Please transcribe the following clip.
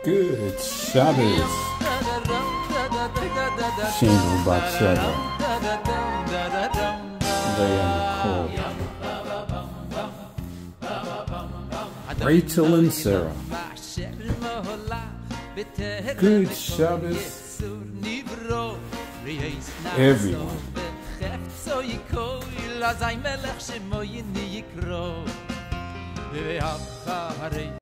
Good Shabbos. Shingle Batsheva. Rachel and Sarah. Good Shabbos, everyone.